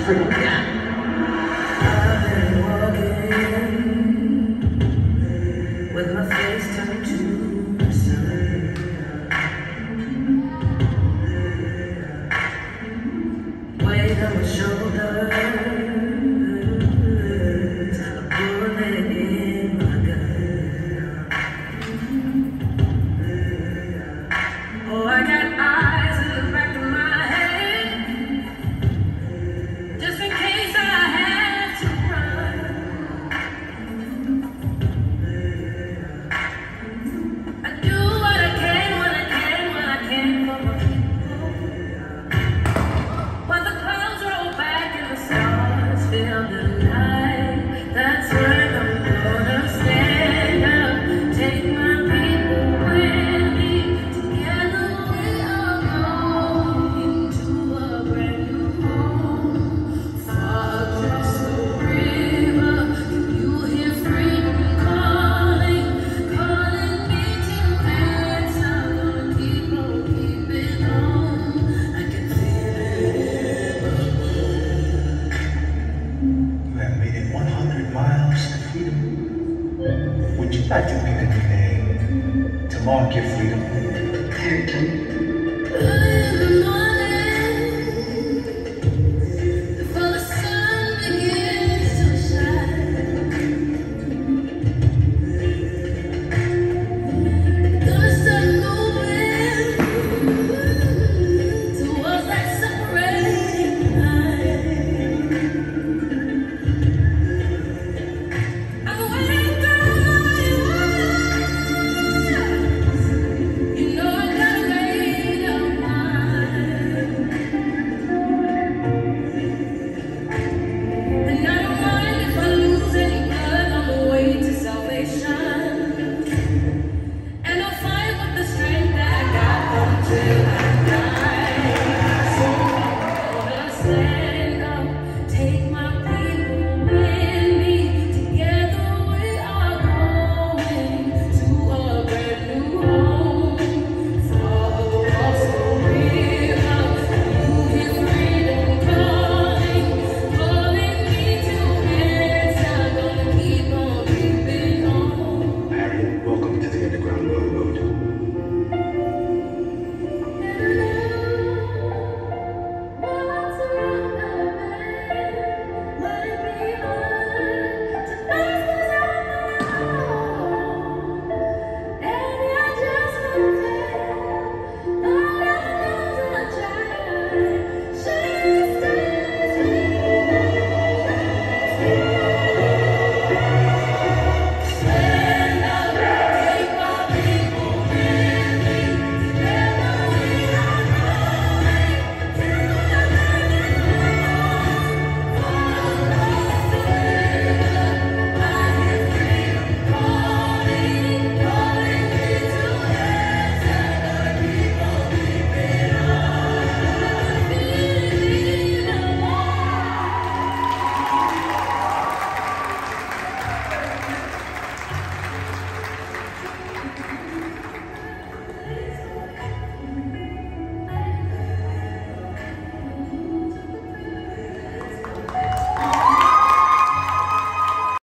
freedom. Yeah. I've been walking with my face turned to the sun. Weight on my shoulders, a bullet in my gut. Oh, I got eyes in the back of my head, just in case I had to run. I do what I can when I can for my people. But the clouds roll back and the stars fill the night. That's when I'm gonna stand up, take my people with me. Together we are going to a brand new home, far across the river. Can you hear freedom calling, calling me to answer? Gonna keep on keeping on. I can feel it. You have made it 100 miles to freedom. Would you like to pick a new name to mark your freedom? Curtain.